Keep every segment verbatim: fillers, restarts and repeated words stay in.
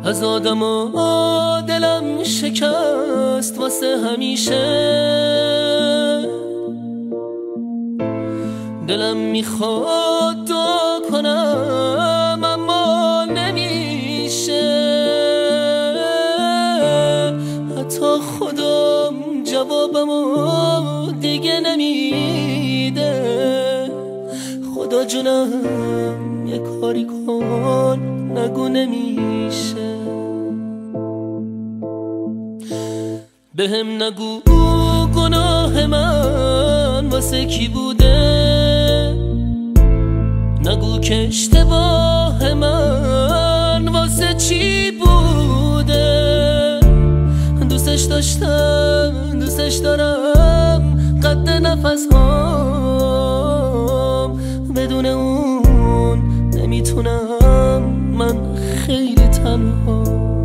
از آدم و دلم شکست واسه همیشه. دلم میخواد دعا کنم اما نمیشه، حتی خودم جوابمو دیگه نمیده. خدا جونم یه کاری کن، نگو نمیشه. بهم نگو گناه من واسه کی بوده، نگو که اشتباه من واسه چی بوده. دوستش داشتم، دوستش دارم، قد نفس هام بدون اون نمیتونم من خیلی تنها.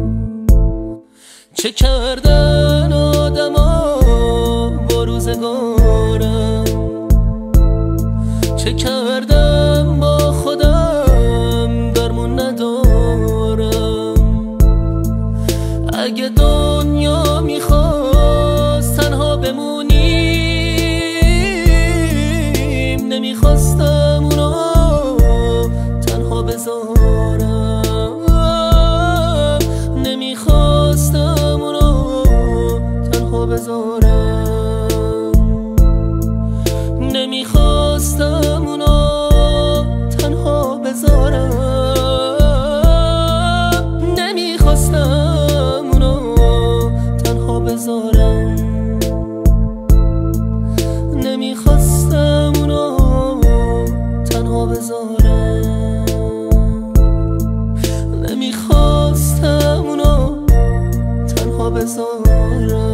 چه کردن آدما با روزگارم، چه کردم با خودم درمون ندارم. اگه دنیا میخواست تنها بمونیم، نمیخواستم اونو تنها بذارم، نمیخواستم اونو تنها بذارم، نمیخواستم اونو تنها بذارم، نمیخواستم اونو تنها بذارم، نمیخواستم اونو تنها بذارم، نمیخواستم اونو تنها بذارم.